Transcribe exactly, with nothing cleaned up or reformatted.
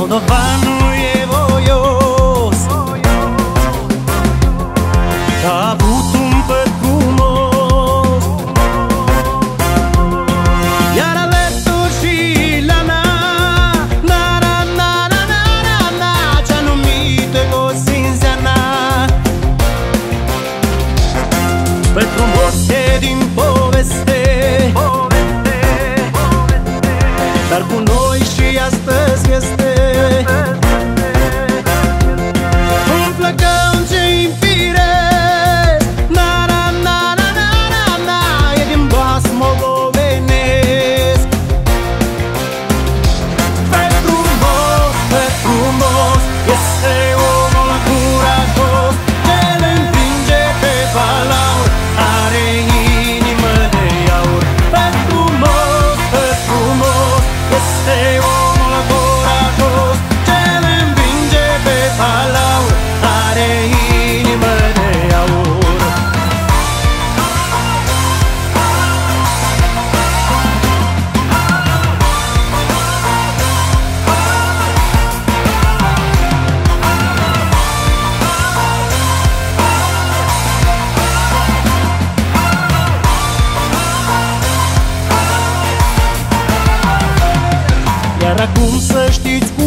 Moldovanul e voios, a avut un păr frumos, iar alături și Lana, na na na na na na na, cea numită Cosinzeana. Păr frumos e din poveste, dar cu noi și astăzi este. Un flăcău ce-i firesc, na na na na na na na, e din Bas moldovenesc. Pe frumos, pe frumos, este omul curajos, ce le împinge pe balaur, are inimă de aur. Pe frumos, pe frumos, este omul curajos, ce le împinge pe balaur, are inimă de aur. Iar acum să știți cu